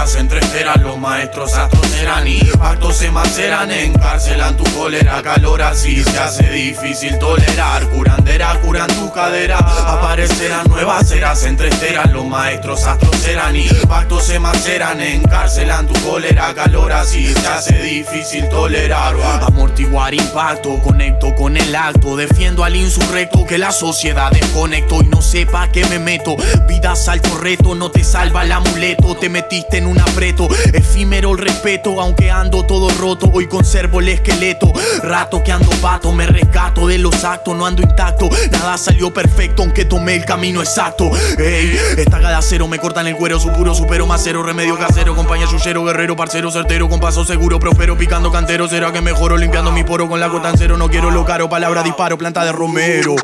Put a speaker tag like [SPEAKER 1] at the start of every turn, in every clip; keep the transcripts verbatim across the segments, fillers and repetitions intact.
[SPEAKER 1] aceras, entre esteras los maestros astros serán y pactos se maceran, encarcelan tu cólera, calor así se hace difícil tolerar. Curandera, curan tu cadera, aparecerán nuevas eras, entre esteras los maestros astros serán y pactos se maceran, encarcelan tu cólera, calor así se hace difícil tolerar. Amortiguar impacto, conecto con el acto, defiendo al insurrecto que la sociedad desconecto y no sepa que me meto. Vida salto reto, no te salva el amuleto, te metiste en un aprieto, efímero el respeto, aunque ando todo roto, hoy conservo el esqueleto. Rato que ando pato, me rescato de los actos, no ando intacto, nada salió perfecto aunque tomé el camino exacto. Ey, estaca de acero, me cortan el cuero, su puro supero, macero, remedio casero, compañía yuyero, guerrero, parcero, certero, con paso seguro, prospero, picando cantero, será que mejoro limpiando mi poro con la cotancero, no quiero lo caro, palabra disparo, planta de romero.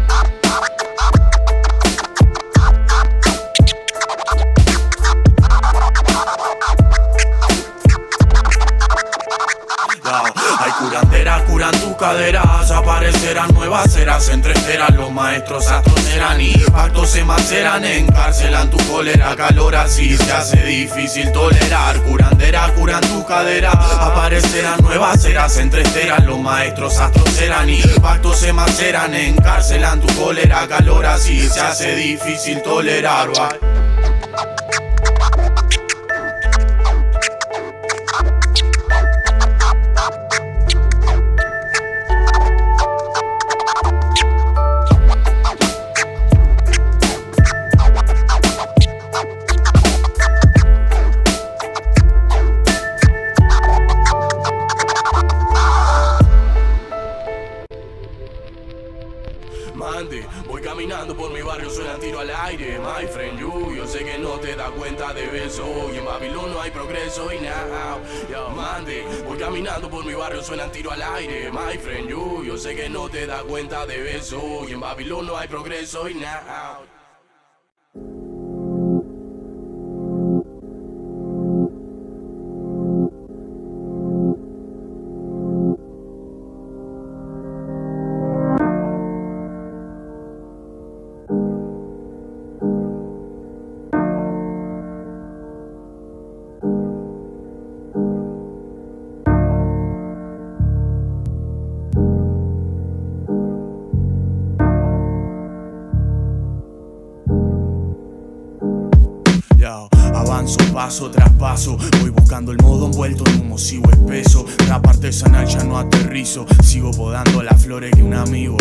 [SPEAKER 1] Hay curanderas, curan tus caderas, aparecerán nuevas eras, entre esteras los maestros astros serán y pactos se maceran, encarcelan tu cólera, calor así se hace difícil tolerar. Curanderas, curan tus caderas, aparecerán nuevas eras, entre esteras los maestros astros serán y pactos se maceran, encarcelan tu cólera, calor así se hace difícil tolerar. Mande, voy caminando por mi barrio, suena tiro al aire, my friend you. Yo sé que no te das cuenta de eso, y en Babilón no hay progreso y now. Yo, mande, voy caminando por mi barrio, suena tiro al aire, my friend you. Yo sé que no te das cuenta de eso, y en Babilón no hay progreso y now. Avanzo paso tras paso, voy buscando el modo envuelto en humo, sigo espeso. Rap artesanal ya no aterrizo, sigo podando las flores que un amigo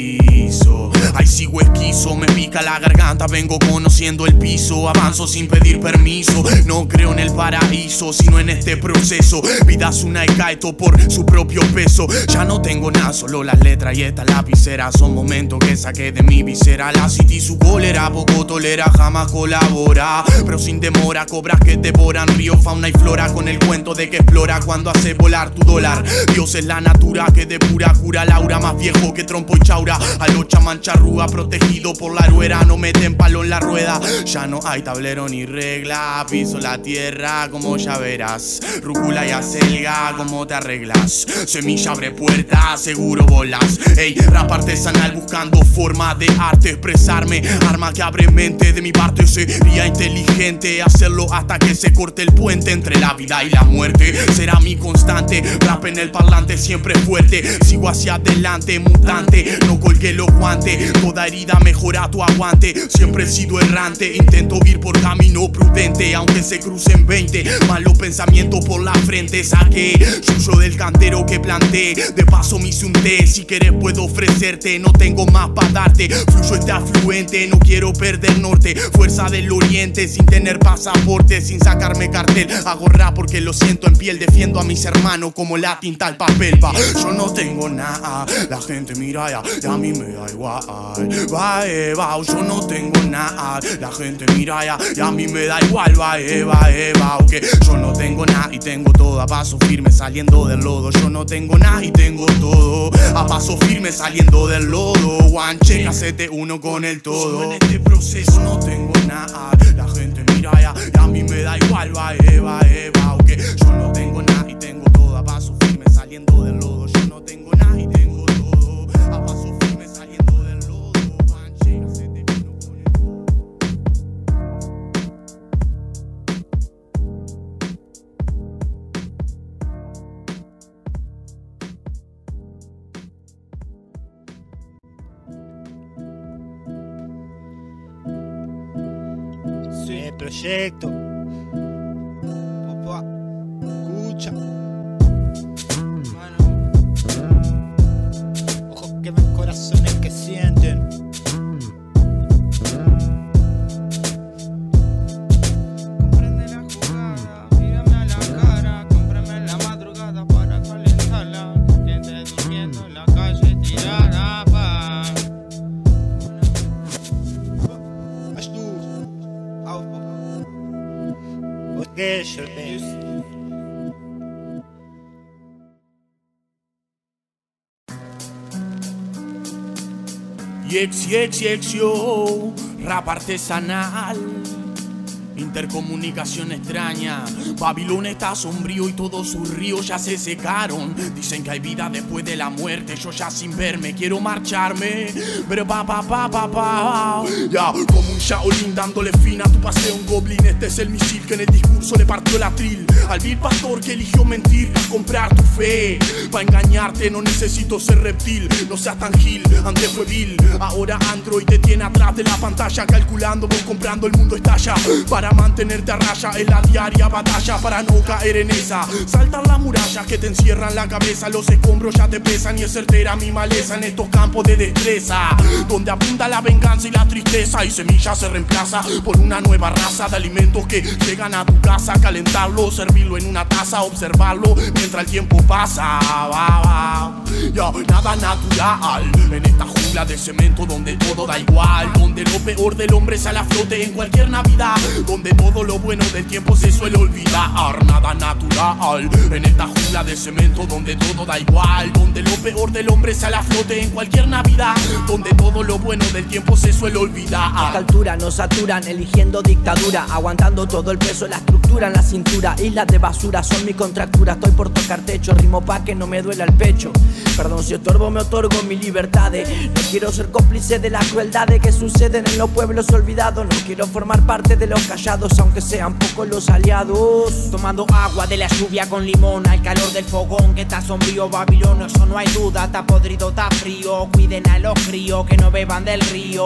[SPEAKER 1] quiso. Ahí sigo esquizo, me pica la garganta, vengo conociendo el piso. Avanzo sin pedir permiso, no creo en el paraíso, sino en este proceso. Vida es una y cae todo por su propio peso. Ya no tengo nada, solo las letras y esta lapicera. Son momentos que saqué de mi visera. La city su cólera, poco tolera, jamás colabora, pero sin demora cobras que devoran río, fauna y flora, con el cuento de que explora cuando hace volar tu dólar. Dios es la natura que depura, cura Laura, más viejo que trompo y chaura. Alocha mancharruga, protegido por la ruera, no meten palo en la rueda. Ya no hay tablero ni regla, piso la tierra como ya verás. Rúcula y acelga, como te arreglas. Semilla abre puertas, seguro volas. Ey, rap artesanal buscando forma de arte, expresarme. Arma que abre mente, de mi parte sería inteligente hacerlo hasta que se corte el puente entre la vida y la muerte. Será mi constante, rap en el parlante siempre fuerte. Sigo hacia adelante, mutante, no colgué los guantes. Toda herida mejora tu aguante. Siempre he sido errante, intento ir por camino prudente, aunque se crucen veinte malos pensamientos por la frente. Saqué suyo del cantero que planté, de paso me hice un té. Si querés puedo ofrecerte, no tengo más para darte. Fluyo este afluente, no quiero perder norte. Fuerza del oriente, sin tener pasaporte, sin sacarme cartel. Hago rap porque lo siento en piel, defiendo a mis hermanos como la tinta al papel. Va, yo no tengo nada, la gente mira ya, y a mí me da igual. Va, eh, va, yo no tengo nada, la gente mira ya, y a mí me da igual. Va, eh, va, eh, va, ok. Yo no tengo nada y tengo todo, a paso firme saliendo del lodo. Yo no tengo nada y tengo todo, a paso firme saliendo del lodo. One check, hacete uno con el todo. En este proceso no tengo nada, la gente mira ya, y a mí me da igual. Va, eh, va, eh, va, ok. Yo no tengo nada y tengo todo, a paso firme saliendo del lodo. Yo no tengo nada y tengo todo, a paso firme saliendo del lodo. One check, hacete uno con el todo.
[SPEAKER 2] sí.
[SPEAKER 3] El proyecto.
[SPEAKER 2] Papá,
[SPEAKER 3] Escucha.
[SPEAKER 2] mano.
[SPEAKER 3] Ojos que ven, corazones que sienten.
[SPEAKER 2] Comprende la jugada, mírame a la cara. Cómprame en la madrugada para calentarla. Que esté durmiendo en la calle tirada, pa.
[SPEAKER 3] As tu.
[SPEAKER 2] Au, papá.
[SPEAKER 3] Porque yo te.
[SPEAKER 1] Yex, yex, yex, yo, rap artesanal, intercomunicación extraña. Babilón está sombrío y todos sus ríos ya se secaron. Dicen que hay vida después de la muerte. Yo ya sin verme quiero marcharme. Pero pa pa pa pa pa. Ya, como un Shaolin dándole fin a tu paseo, un goblin. Este es el misil que en el discurso le partió la tril al vil pastor que eligió mentir, comprar tu fe. Pa' engañarte no necesito ser reptil. No seas tan gil, antes fue vil. Ahora Android te tiene atrás de la pantalla, calculando, vos comprando, el mundo estalla. Para mantenerte a raya en la diaria batalla, para no caer en esa. Saltan las murallas que te encierran la cabeza. Los escombros ya te pesan y es certera mi maleza en estos campos de destreza, donde abunda la venganza y la tristeza. Y semilla se reemplaza por una nueva raza de alimentos que llegan a tu casa. Calentarlo, servirlo en una taza, observarlo mientras el tiempo pasa. Va, va. Ya, nada natural en esta jungla de cemento donde todo da igual, donde lo peor del hombre sale a flote en cualquier Navidad, donde todo lo bueno del tiempo se suele olvidar. Nada natural en esta jungla de cemento donde todo da igual, donde lo peor del hombre sale a flote en cualquier Navidad, donde todo lo bueno del tiempo se suele olvidar.
[SPEAKER 4] A esta altura nos saturan eligiendo dictadura, aguantando todo el peso de la estructura en la cintura. Islas de basura son mi contractura, estoy por tocar techo, rimo pa' que no me duela el pecho. Perdón si estorbo, me otorgo mi libertad. No quiero ser cómplice de las crueldades que suceden en los pueblos olvidados. No quiero formar parte de los callados, aunque sean pocos los aliados.
[SPEAKER 5] Tomando agua de la lluvia con limón, al calor del fogón que está sombrío. Babilón, eso no hay duda, está podrido, está frío. Cuiden a los críos que no beban del río,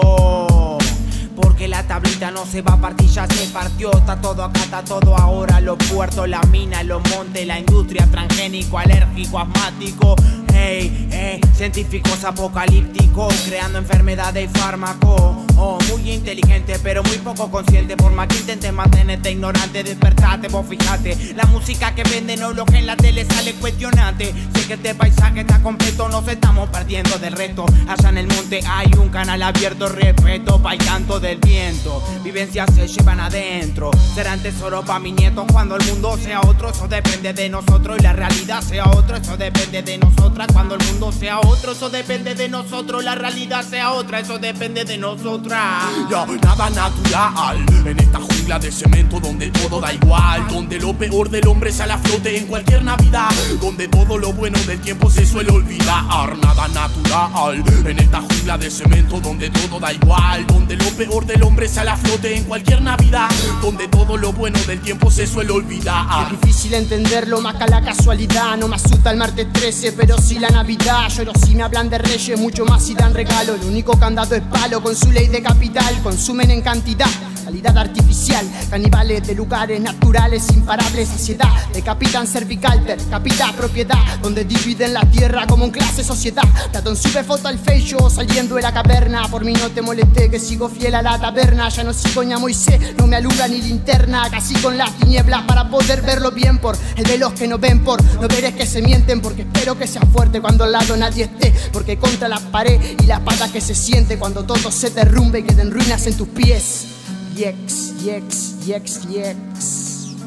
[SPEAKER 5] porque la tablita no se va a partir, ya se partió. Está todo acá, está todo ahora. Los puertos, la mina, los montes, la industria, transgénico, alérgico, asmático. Hey, hey, científicos apocalípticos, creando enfermedades y fármacos. Oh, muy inteligente, pero muy poco consciente. Por más que intentes mantenerte ignorante, despertate, vos fijate. La música que venden o lo que en la tele sale cuestionante. Sé que este paisaje está completo, nos estamos perdiendo del resto. Allá en el monte hay un canal abierto, respeto pa' el canto del viento. Vivencias se llevan adentro, serán tesoro pa' mi nieto. Cuando el mundo sea otro, eso depende de nosotros. Y la realidad sea otro, eso depende de nosotras. Cuando el mundo sea otro, eso depende de nosotros. La realidad sea otra, eso depende de nosotras.
[SPEAKER 1] Ya, nada natural en esta jungla de cemento donde todo da igual, donde lo peor del hombre sale a flote en cualquier Navidad, donde todo lo bueno del tiempo se suele olvidar. Nada natural en esta jungla de cemento donde todo da igual, donde lo peor del hombre sale a flote en cualquier Navidad, donde todo lo bueno del tiempo se suele olvidar.
[SPEAKER 6] Es difícil entenderlo, más que la casualidad. No me asusta el martes trece, pero sí la Navidad. Lloro si me hablan de reyes, mucho más si dan regalo. Lo único que han dado es palo con su ley de capital. Consumen en cantidad, calidad artificial. Caníbales de lugares naturales, imparables, saciedad. Decapitan cervical, decapita propiedad, donde dividen la tierra como en clase sociedad. Ratón sube foto al face, yo saliendo de la caverna. Por mí no te molesté, que sigo fiel a la taberna. Ya no sigo ni a Moisés, no me alumbra ni linterna. Casi con las tinieblas para poder verlo bien. Por el de los que no ven, por no veres que se mienten. Porque espero que sea fuerte cuando al lado nadie esté. Porque contra la pared y la pata que se siente cuando todo se derrumbe y queden ruinas en tus pies. Yex, yex, yex, yex.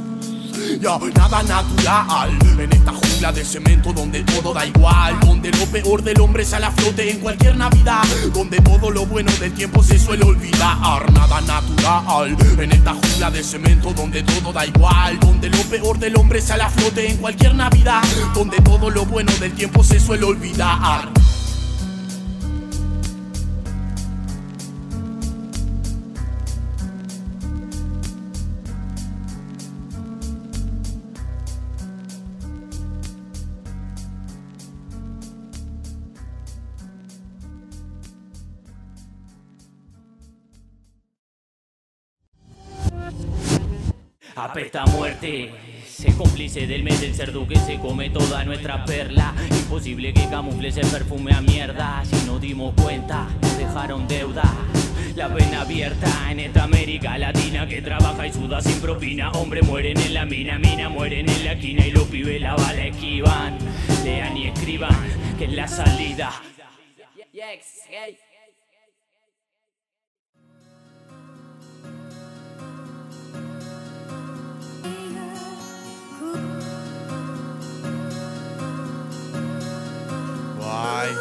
[SPEAKER 1] Ya, nada natural en esta jungla de cemento donde todo da igual, donde lo peor del hombre sale a flote en cualquier Navidad, donde todo lo bueno del tiempo se suele olvidar. Nada natural en esta jungla de cemento donde todo da igual, donde lo peor del hombre sale a flote en cualquier Navidad, donde todo lo bueno del tiempo se suele olvidar.
[SPEAKER 7] apesta a muerte. Se cómplice del mes del cerdo que se come toda nuestra perla. Imposible que camufle ese perfume a mierda. Si nos dimos cuenta, nos dejaron deuda. La pena abierta en esta América Latina que trabaja y suda sin propina. Hombres mueren en la mina, mina mueren en la esquina y los pibes la bala esquivan. Lean y escriban que es la salida.
[SPEAKER 1] Guay.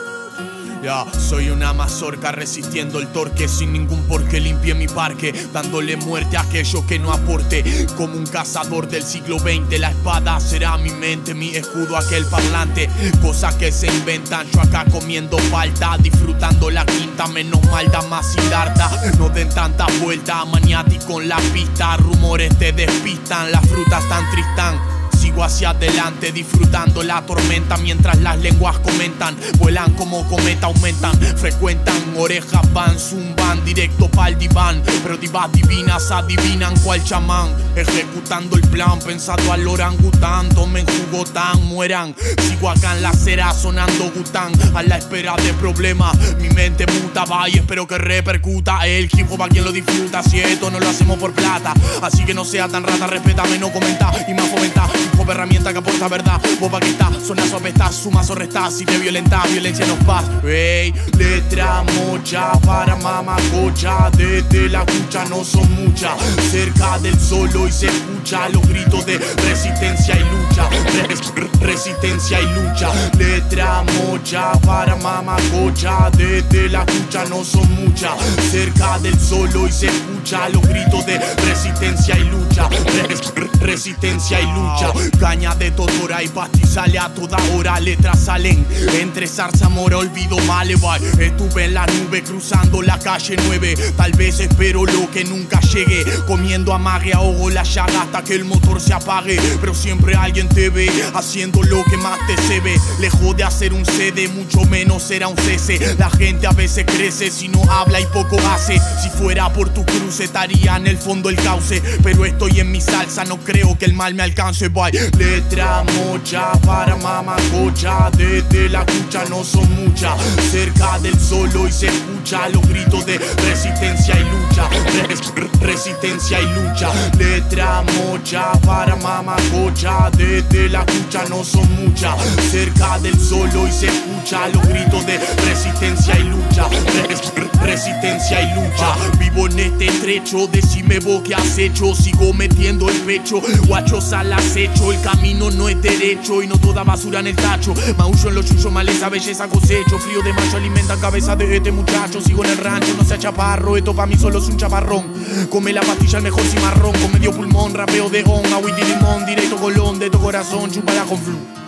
[SPEAKER 1] Ya, soy una mazorca resistiendo el torque, sin ningún porqué limpié mi parque, dándole muerte a aquello que no aporte. Como un cazador del siglo veinte, la espada será mi mente, mi escudo aquel parlante. Cosas que se inventan, yo acá comiendo falta, disfrutando la quinta, menos malda, más sin darta. No den tanta vuelta, maniático en la pista, rumores te despistan, las frutas tan tristan. Sigo hacia adelante disfrutando la tormenta mientras las lenguas comentan. Vuelan como cometa, aumentan, frecuentan, orejas van, zumban, directo pa'l diván. Pero divas divinas adivinan cual chamán, ejecutando el plan, pensando al orangután. Tomen jugo tan, mueran. Sigo acá en la acera sonando gután, a la espera de problemas. Mi mente muta, va y espero que repercuta. El hip hop a quien lo disfruta, si esto no lo hacemos por plata. Así que no sea tan rata, respétame, no comenta y más fomenta. Como herramienta que aporta verdad, vos pa' que está, sonazo apestás, sumas o restás, si te violentás, violencia nos pasa. Ey, letra mocha para mamacocha, desde la cucha no son muchas, cerca del solo y se escucha los gritos de resistencia y lucha, Re resistencia y lucha. Letra mocha para mamacocha, desde la cucha no son muchas, cerca del solo y se escucha los gritos de resistencia y lucha, Re resistencia y lucha. Caña de totora y pastizale a toda hora, letras salen entre zarzamora, olvido male, bye. Estuve en la nube cruzando la calle nueve, tal vez espero lo que nunca llegue, comiendo amague, ahogo la llaga hasta que el motor se apague, pero siempre alguien te ve haciendo lo que más te se ve, lejos de hacer un C D, mucho menos será un cese. La gente a veces crece si no habla y poco hace, si fuera por tu cruce estaría en el fondo el cauce, pero estoy en mi salsa, no creo que el mal me alcance, bye. Letra mocha para mamacocha, desde la cucha no son muchas, cerca del solo y se escucha los gritos de resistencia y lucha, Re resistencia y lucha. Letra mocha para mamacocha, desde la cucha no son muchas, cerca del solo y se escucha los gritos de resistencia y lucha, Re resistencia y lucha. Vivo en este estrecho, decime vos qué has hecho, sigo metiendo el pecho, guachos al acecho, el camino no es derecho y no toda basura en el tacho. Maullo en los chuyos, maleza, belleza, cosecho, frío de macho alimenta cabeza de este muchacho. Sigo en el rancho, no sea chaparro, esto pa' mí solo es un chaparrón. Come la pastilla el mejor cimarrón, con medio pulmón, rapeo de on, agüita y limón, directo colón de tu corazón, chupala con flu.